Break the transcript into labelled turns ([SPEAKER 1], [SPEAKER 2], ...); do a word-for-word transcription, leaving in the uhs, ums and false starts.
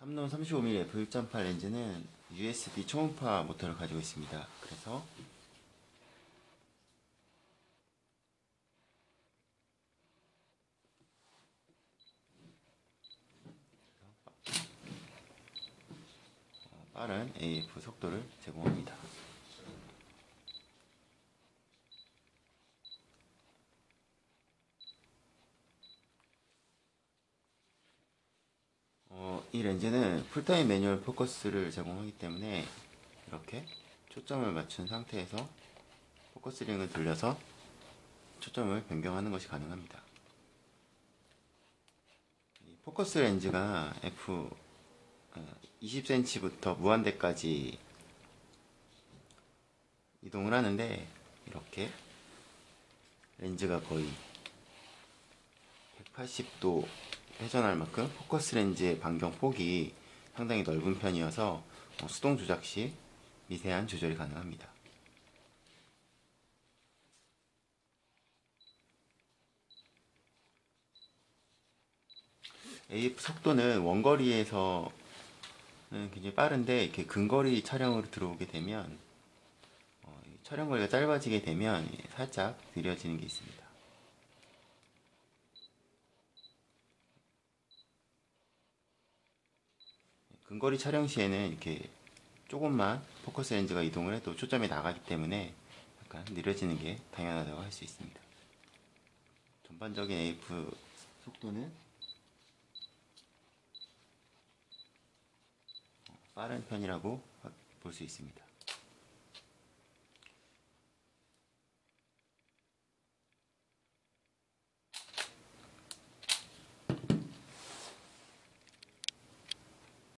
[SPEAKER 1] 삼론 삼십오 밀리미터 에프 일 점 팔 렌즈는 유에스비 초음파 모터를 가지고 있습니다. 그래서 빠른 에이에프 속도를 제공합니다. 어, 이 렌즈는 풀타임 매뉴얼 포커스를 제공하기 때문에 이렇게 초점을 맞춘 상태에서 포커스링을 돌려서 초점을 변경하는 것이 가능합니다. 이 포커스 렌즈가 에프 이십 센티미터부터 무한대까지 이동을 하는데, 이렇게 렌즈가 거의 백팔십 도 회전할 만큼 포커스 렌즈의 반경 폭이 상당히 넓은 편이어서 수동 조작 시 미세한 조절이 가능합니다. 에이에프 속도는 원거리에서는 굉장히 빠른데, 이렇게 근거리 촬영으로 들어오게 되면 어, 촬영 거리가 짧아지게 되면 살짝 느려지는 게 있습니다. 근거리 촬영 시에는 이렇게 조금만 포커스 렌즈가 이동을 해도 초점이 나가기 때문에 약간 느려지는 게 당연하다고 할 수 있습니다. 전반적인 에이에프 속도는 빠른 편이라고 볼 수 있습니다.